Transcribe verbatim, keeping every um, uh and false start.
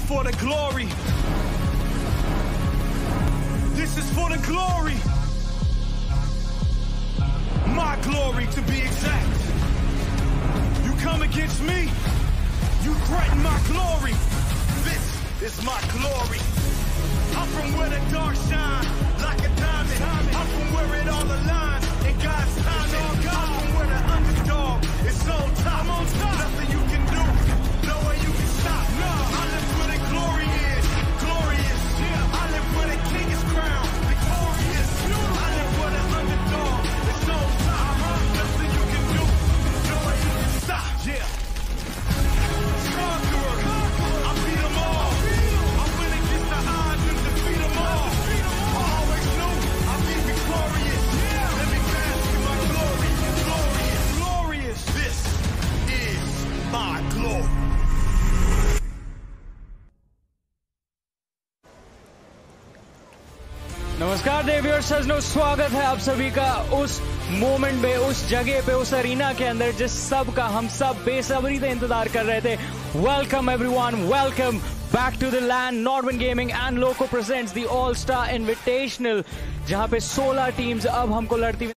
for the glory. This is for the glory. My glory, to be exact. You come against me, you threaten my glory. This is my glory. I'm from where the dark shine like a diamond. I'm from where it all aligns in God's timing. I'm from where the underdog is on top. Nothing you can do, no way you can stop. I live where the glory is, glorious. I live where the king is crowned, victorious. I live where the underdog is on top. Nothing you can do, no way you can stop. Yeah. Conqueror, I beat them all. I win against the odds and defeat them all. I always knew I'd be victorious. Let me bask in my glory. Glorious, glorious. This is my glory. नमस्कार देवियर सजनों, स्वागत है आप सभी का उस moment पे, उस जगह पे, उस अरीना के अंदर जिस सब का हम सब बेसब्री से इंतजार कर रहे थे। Welcome everyone, welcome back to the land. Nodwin gaming and Loco presents the all star invitational, जहां पे सोलह टीम्स अब हमको लड़ती